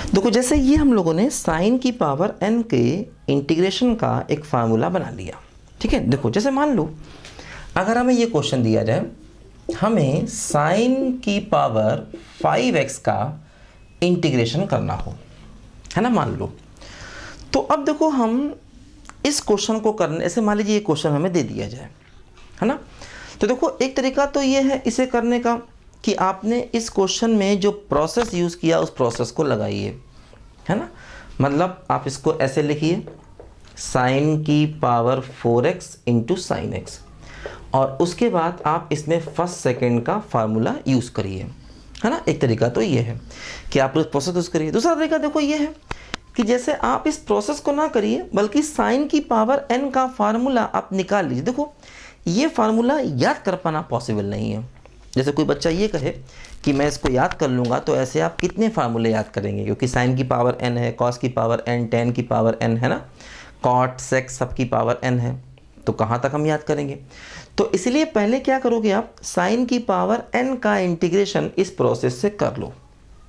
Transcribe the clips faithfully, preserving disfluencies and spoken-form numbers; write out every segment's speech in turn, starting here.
देखो जैसे ये हम लोगों ने साइन की पावर n के इंटीग्रेशन का एक फार्मूला बना लिया, ठीक है। देखो जैसे मान लो अगर हमें ये क्वेश्चन दिया जाए, हमें साइन की पावर फाइव एक्स का इंटीग्रेशन करना हो, है ना, मान लो। तो अब देखो हम इस क्वेश्चन को करने, ऐसे मान लीजिए ये क्वेश्चन हमें दे दिया जाए, है ना। तो देखो एक तरीका तो ये है इसे करने का कि आपने इस क्वेश्चन में जो प्रोसेस यूज़ किया उस प्रोसेस को लगाइए, है ना। मतलब आप इसको ऐसे लिखिए, साइन की power four X into sine X, और उसके बाद आप इसमें फर्स्ट सेकंड का फार्मूला यूज़ करिए, है ना। एक तरीका तो ये है कि आप उस प्रोसेस यूज़ करिए। दूसरा तरीका देखो ये है कि जैसे आप इस प्रोसेस को ना करिए बल्कि साइन की पावर n का फार्मूला आप निकाल लीजिए। देखो ये फार्मूला याद कर पाना पॉसिबल नहीं है। जैसे कोई बच्चा ये कहे कि मैं इसको याद कर लूँगा, तो ऐसे आप कितने फार्मूले याद करेंगे, क्योंकि साइन की पावर n है, कॉस की पावर n, टेन की पावर n, है ना, कॉट सेक सब की पावर n है, तो कहाँ तक हम याद करेंगे। तो इसलिए पहले क्या करोगे आप, साइन की पावर n का इंटीग्रेशन इस प्रोसेस से कर लो,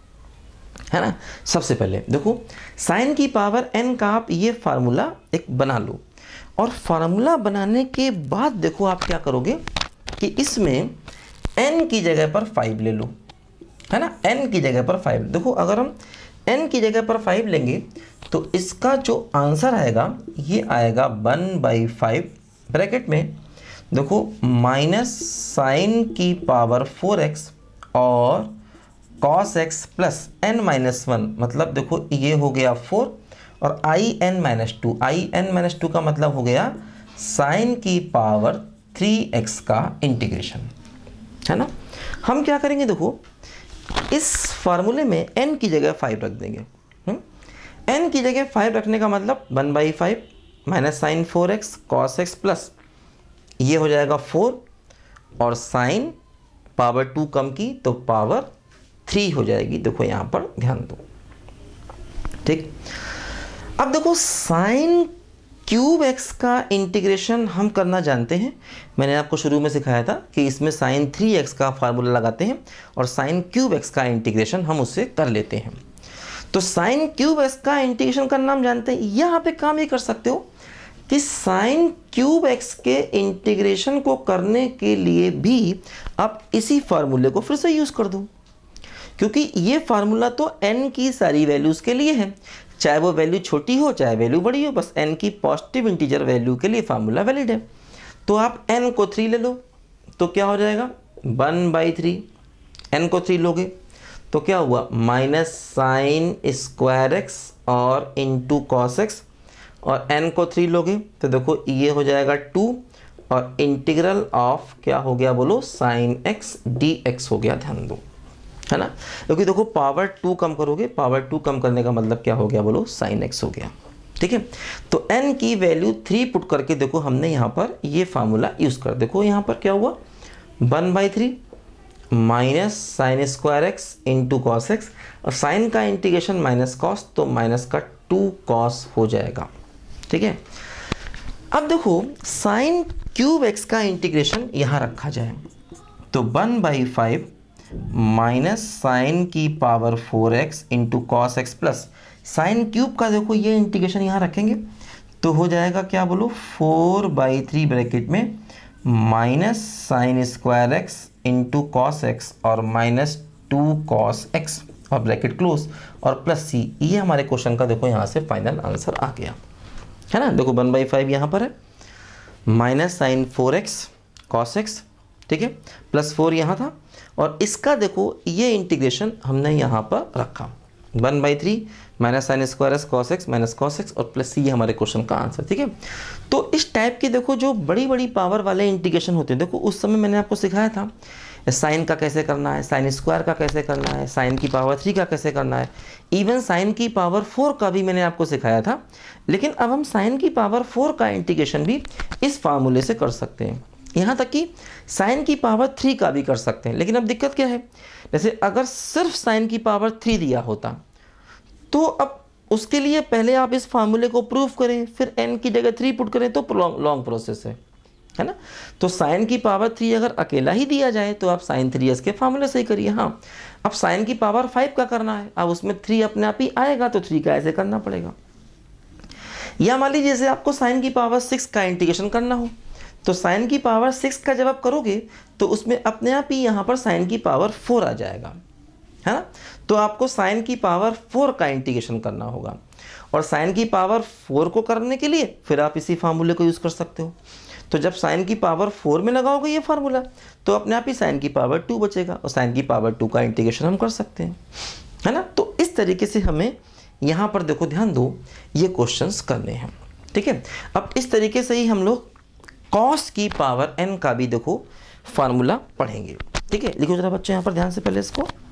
है ना। सबसे पहले देखो साइन की पावर n का आप ये फार्मूला एक बना लो, और फार्मूला बनाने के बाद देखो आप क्या करोगे कि इसमें n की जगह पर फाइव ले लो, है ना। n की जगह पर फाइव, देखो अगर हम n की जगह पर फाइव लेंगे तो इसका जो आंसर आएगा ये आएगा वन बाई फाइव ब्रैकेट में, देखो माइनस साइन की पावर फोर एक्स और cos X plus N minus one, मतलब देखो ये हो गया फोर, और I N minus two, I N minus two का मतलब हो गया साइन की पावर थ्री एक्स का इंटीग्रेशन, है ना। हम क्या करेंगे, देखो इस फार्मूले में n की जगह फाइव रख देंगे। n की जगह फाइव रखने का मतलब one by five minus sine four X cos X plus ये हो जाएगा फोर, और साइन पावर टू कम की तो पावर थ्री हो जाएगी। देखो यहाँ पर ध्यान दो, ठीक। अब देखो साइन क्यूब एक्स का इंटीग्रेशन हम करना जानते हैं। मैंने आपको शुरू में सिखाया था कि इसमें साइन थ्री एक्स का फार्मूला लगाते हैं और साइन क्यूब एक्स का इंटीग्रेशन हम उससे कर लेते हैं। तो साइन क्यूब एक्स का इंटीग्रेशन करना हम जानते हैं। यहाँ पे काम ये कर सकते हो कि साइन क्यूब एक्स के इंटीग्रेशन को करने के लिए भी आप इसी फार्मूले को फिर से यूज़ कर दो, क्योंकि ये फार्मूला तो n की सारी वैल्यूज़ के लिए है, चाहे वो वैल्यू छोटी हो चाहे वैल्यू बड़ी हो, बस n की पॉजिटिव इंटीजर वैल्यू के लिए फार्मूला वैलिड है। तो आप n को थ्री ले लो, तो क्या हो जाएगा वन बाई थ्री, n को थ्री लोगे तो क्या हुआ माइनस साइन स्क्वायर एक्स और इंटू कॉस एक्स, और n को थ्री लोगे तो देखो ये हो जाएगा टू, और इंटीग्रल ऑफ क्या हो गया बोलो, साइन एक्स डी एक्स हो गया, ध्यान दो, है ना। क्योंकि देखो पावर टू कम करोगे, पावर टू कम करने का मतलब क्या हो गया बोलो, साइन एक्स हो गया, ठीक है। तो n की वैल्यू थ्री पुट करके देखो हमने यहाँ पर ये फार्मूला यूज़ कर, देखो यहाँ पर क्या हुआ one by three minus sine square X into cos X, और साइन का इंटीग्रेशन माइनस कॉस, तो माइनस का टू कॉस हो जाएगा, ठीक है। अब देखो साइन क्यूब एक्स का इंटीग्रेशन यहाँ रखा जाए तो one by five minus sine की power four X into cos X plus sine cube का देखो ये इंटीग्रेशन यहाँ रखेंगे तो हो जाएगा क्या बोलो, फोर बाई थ्री ब्रैकेट में minus sine square X into cos X और माइनस टू कॉस एक्स और ब्रैकेट क्लोज और प्लस सी। ये हमारे क्वेश्चन का देखो यहाँ से फाइनल आंसर आ गया, है ना। देखो वन बाई फाइव यहाँ पर है, minus sine four X cos X, ठीक है, प्लस फोर यहाँ था, और इसका देखो ये इंटीग्रेशन हमने यहाँ पर रखा one by three minus sine square X cos X minus cos X और प्लस सी, ये हमारे क्वेश्चन का आंसर, ठीक है। तो इस टाइप के देखो जो बड़ी बड़ी पावर वाले इंटीग्रेशन होते हैं, देखो उस समय मैंने आपको सिखाया था साइन का कैसे करना है, साइन स्क्वायर का कैसे करना है, साइन की पावर थ्री का कैसे करना है, इवन साइन की पावर फोर का भी मैंने आपको सिखाया था। लेकिन अब हम साइन की पावर फोर का इंटीग्रेशन भी इस फार्मूले से कर सकते हैं, यहाँ तक कि साइन की पावर थ्री का भी कर सकते हैं। लेकिन अब दिक्कत क्या है, जैसे अगर सिर्फ साइन की पावर थ्री दिया होता तो अब उसके लिए पहले आप इस फार्मूले को प्रूफ करें, फिर n की जगह थ्री पुट करें, तो लॉन्ग लॉन्ग प्रोसेस है, है ना। तो साइन की पावर थ्री अगर अकेला ही दिया जाए तो आप साइन थ्री एस के फार्मूले से ही करिए। हाँ, अब साइन की पावर फाइव का करना है, अब उसमें थ्री अपने आप ही आएगा तो थ्री का ऐसे करना पड़ेगा। या मान लीजिए जैसे आपको साइन की पावर सिक्स का इंटीग्रेशन करना हो, तो साइन की पावर सिक्स का जब आप करोगे तो उसमें अपने आप ही यहाँ पर साइन की पावर फोर आ जाएगा, है ना। तो आपको साइन की पावर फोर का इंटीग्रेशन करना होगा, और साइन की पावर फोर को करने के लिए फिर आप इसी फार्मूले को यूज़ कर सकते हो। तो जब साइन की पावर फोर में लगाओगे ये फार्मूला तो अपने आप ही साइन की पावर टू बचेगा, और साइन की पावर टू का इंटीग्रेशन हम कर सकते हैं, है ना। तो इस तरीके से हमें यहाँ पर देखो ध्यान दो, ये क्वेश्चंस करने हैं, ठीक है। अब इस तरीके से ही हम लोग कॉस की पावर एन का भी देखो फार्मूला पढ़ेंगे, ठीक है। लिखो जरा बच्चों यहाँ पर ध्यान से पहले इसको।